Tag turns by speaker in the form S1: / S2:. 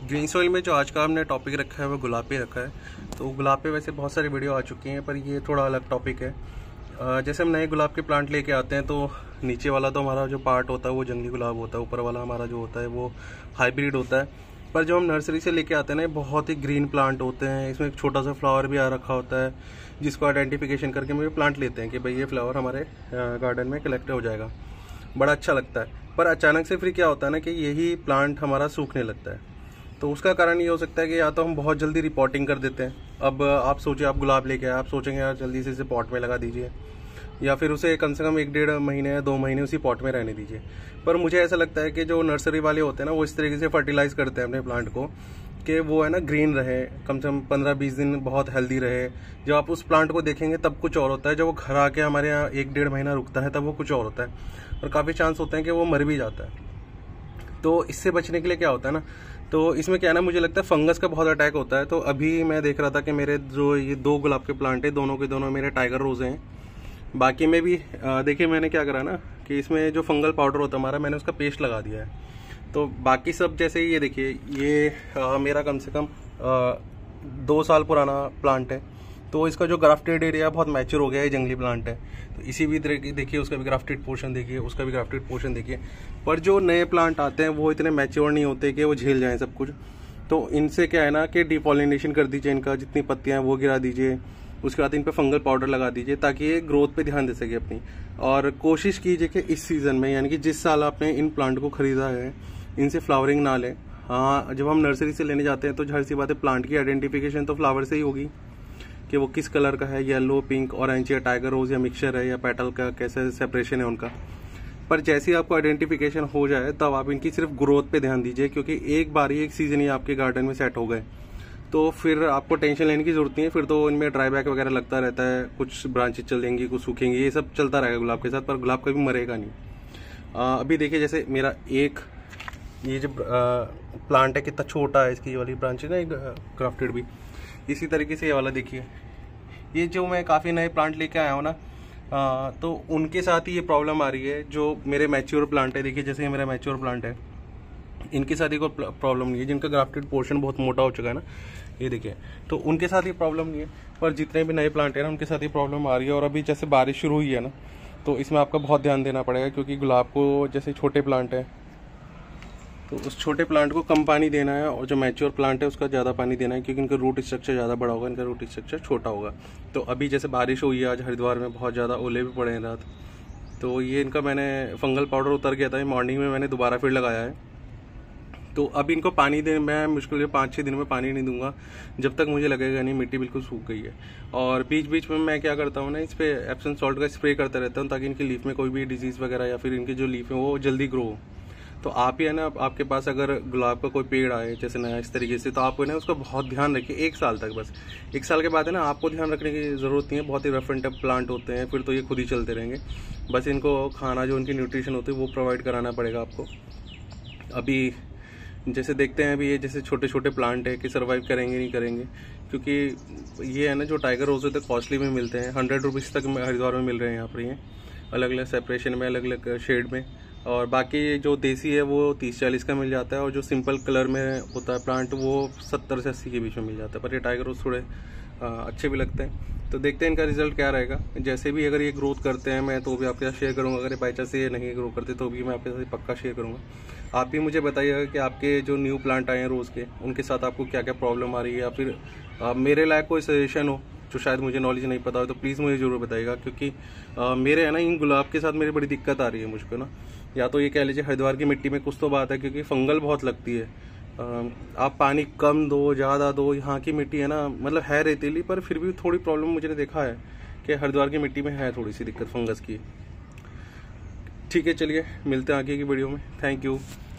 S1: Green soil में जो आज का हमने टॉपिक रखा है वो गुलाब पे रखा है। तो गुलाब पे वैसे बहुत सारी वीडियो आ चुकी हैं, पर ये थोड़ा अलग टॉपिक है। जैसे हम नए गुलाब के प्लांट लेके आते हैं तो नीचे वाला तो हमारा जो पार्ट होता है वो जंगली गुलाब होता है, ऊपर वाला हमारा जो होता है वो हाइब्रिड होता है। पर जो हम नर्सरी से लेके आते हैं ना, बहुत ही ग्रीन प्लांट होते हैं। इसमें एक छोटा सा फ्लावर भी आ रखा होता है, जिसको आइडेंटिफिकेशन करके हम प्लांट लेते हैं कि भाई ये फ्लावर हमारे गार्डन में कलेक्ट हो जाएगा। बड़ा अच्छा लगता है। पर अचानक से फिर क्या होता है ना कि यही प्लांट हमारा सूखने लगता है। तो उसका कारण ये हो सकता है कि या तो हम बहुत जल्दी रिपोर्टिंग कर देते हैं। अब आप सोचिए, आप गुलाब लेके आए, आप सोचेंगे यार जल्दी से इसे पॉट में लगा दीजिए, या फिर उसे कम से कम 1-1.5 महीने या 2 महीने उसी पॉट में रहने दीजिए। पर मुझे ऐसा लगता है कि जो नर्सरी वाले होते हैं ना, वो इस तरीके से फर्टिलाइज करते हैं अपने प्लांट को कि वो है ना ग्रीन रहे, कम से कम 15-20 दिन बहुत हेल्दी रहे। जब आप उस प्लांट को देखेंगे तब कुछ और होता है, जब वो घर आके हमारे यहाँ 1-1.5 महीना रुकता है तब वो कुछ और होता है, और काफ़ी चांस होते हैं कि वो मर भी जाता है। तो इससे बचने के लिए क्या होता है ना, तो इसमें क्या है ना, मुझे लगता है फंगस का बहुत अटैक होता है। तो अभी मैं देख रहा था कि मेरे जो ये 2 गुलाब के प्लांट है, दोनों के दोनों मेरे टाइगर रोज़े हैं। बाकी में भी देखिए मैंने क्या करा ना कि इसमें जो फंगल पाउडर होता है हमारा, मैंने उसका पेस्ट लगा दिया है। तो बाकी सब जैसे ये देखिए, ये मेरा कम से कम 2 साल पुराना प्लांट है। तो इसका जो ग्राफ्टेड एरिया बहुत मैच्योर हो गया है, जंगली प्लांट है। तो इसी भी तरह की देखिए, उसका भी ग्राफ्टेड पोर्शन देखिए, उसका भी ग्राफ्टेड पोर्शन देखिए। पर जो नए प्लांट आते हैं वो इतने मैच्योर नहीं होते कि वो झेल जाएं सब कुछ। तो इनसे क्या है ना कि डिपॉलिनेशन कर दीजिए, इनका जितनी पत्तियां हैं वो गिरा दीजिए। उसके बाद इन पे फंगल पाउडर लगा दीजिए ताकि ये ग्रोथ पे ध्यान दे सके अपनी। और कोशिश कीजिए कि इस सीज़न में, यानी कि जिस साल आपने इन प्लांट को खरीदा है, इनसे फ्लावरिंग ना लें। हाँ, जब हम नर्सरी से लेने जाते हैं तो जाहिर सी बात है प्लांट की आइडेंटिफिकेशन तो फ्लावर से ही होगी कि वो किस कलर का है, येलो, पिंक, ऑरेंज या टाइगर रोज या मिक्सचर है या पेटल का कैसे सेपरेशन है उनका। पर जैसे ही आपको आइडेंटिफिकेशन हो जाए तब आप इनकी सिर्फ ग्रोथ पे ध्यान दीजिए, क्योंकि एक बार ही एक सीजन ही आपके गार्डन में सेट हो गए तो फिर आपको टेंशन लेने की जरूरत नहीं है। फिर तो इनमें ड्राई बैक वगैरह लगता रहता है, कुछ ब्रांचेज चल देंगी, कुछ सूखेंगी, ये सब चलता रहेगा गुलाब के साथ, पर गुलाब कभी मरेगा नहीं। अभी देखिए, जैसे मेरा एक ये जो प्लांट है कितना छोटा है, इसकी वाली ब्रांच है ना ग्राफ्टेड भी। इसी तरीके से ये वाला देखिए, ये जो मैं काफ़ी नए प्लांट लेके आया हूँ ना, तो उनके साथ ही ये प्रॉब्लम आ रही है। जो मेरे मैच्योर प्लांट है, देखिए जैसे ये मेरा मैच्योर प्लांट है, इनके साथ ही कोई प्रॉब्लम नहीं है। जिनका ग्राफ्टेड पोर्शन बहुत मोटा हो चुका है ना, ये देखिए, तो उनके साथ ही प्रॉब्लम नहीं है। पर जितने भी नए प्लांट है ना, उनके साथ ही प्रॉब्लम आ रही है। और अभी जैसे बारिश शुरू हुई है ना, तो इसमें आपका बहुत ध्यान देना पड़ेगा, क्योंकि गुलाब को जैसे छोटे प्लांट है तो उस छोटे प्लांट को कम पानी देना है, और जो मैच्योर प्लांट है उसका ज़्यादा पानी देना है, क्योंकि इनका रूट स्ट्रक्चर ज़्यादा बड़ा होगा, इनका रूट स्ट्रक्चर छोटा होगा। तो अभी जैसे बारिश हुई है, आज हरिद्वार में बहुत ज़्यादा ओले भी पड़े हैं रात, तो ये इनका मैंने फंगल पाउडर उतर गया था, मॉर्निंग में मैंने दोबारा फिर लगाया है। तो अब इनको पानी दे, मैं मुश्किल 5-6 दिन में पानी नहीं दूंगा जब तक मुझे लगेगा नहीं मिट्टी बिल्कुल सूख गई है। और बीच बीच में मैं क्या करता हूँ ना, इस पर एप्सम सॉल्ट का स्प्रे करता रहता हूँ, ताकि इनकी लीफ में कोई भी डिजीज़ वगैरह या फिर इनकी जो लीफ है वो जल्दी ग्रो हो। तो आप ही है ना, आपके पास अगर गुलाब का कोई पेड़ आए जैसे नया इस तरीके से, तो आप है ना उसका बहुत ध्यान रखिए 1 साल तक। बस 1 साल के बाद है ना, आपको ध्यान रखने की ज़रूरत नहीं है। बहुत ही रफ एंड टफ प्लांट होते हैं, फिर तो ये खुद ही चलते रहेंगे। बस इनको खाना, जो उनकी न्यूट्रिशन होती है वो प्रोवाइड कराना पड़ेगा आपको। अभी जैसे देखते हैं, अभी ये जैसे छोटे छोटे प्लांट है कि सर्वाइव करेंगे नहीं करेंगे, क्योंकि ये है ना जो टाइगर रोज होते हैं कॉस्टली में मिलते हैं, 100 रुपीज़ तक हरिद्वार में मिल रहे हैं यहाँ पर। ये अलग अलग सेपरेशन में, अलग अलग शेड में। और बाकी जो देसी है वो 30-40 का मिल जाता है, और जो सिंपल कलर में होता है प्लांट वो 70 से 80 के बीच में मिल जाता है। पर ये टाइगर रोज थोड़े अच्छे भी लगते हैं। तो देखते हैं इनका रिजल्ट क्या रहेगा। जैसे भी अगर ये ग्रोथ करते हैं मैं तो भी आपके साथ शेयर करूँगा, अगर बाई चांस ये नहीं ग्रो करते तो भी मैं आपके साथ पक्का शेयर करूँगा। आप भी मुझे बताइएगा कि आपके जो न्यू प्लांट आए हैं रोज़ के, उनके साथ आपको क्या क्या प्रॉब्लम आ रही है, या फिर मेरे लायक कोई सजेशन हो जो शायद मुझे नॉलेज नहीं पता हो, तो प्लीज़ मुझे ज़रूर बताइएगा। क्योंकि मेरे है ना इन गुलाब के साथ मेरी बड़ी दिक्कत आ रही है मुझको ना। या तो ये कह लीजिए हरिद्वार की मिट्टी में कुछ तो बात है, क्योंकि फंगल बहुत लगती है। आप पानी कम दो ज़्यादा दो, यहाँ की मिट्टी है ना, मतलब है रेतीली, पर फिर भी थोड़ी प्रॉब्लम मुझे देखा है कि हरिद्वार की मिट्टी में है थोड़ी सी दिक्कत फंगस की। ठीक है, चलिए मिलते हैं आगे की वीडियो में। Thank you.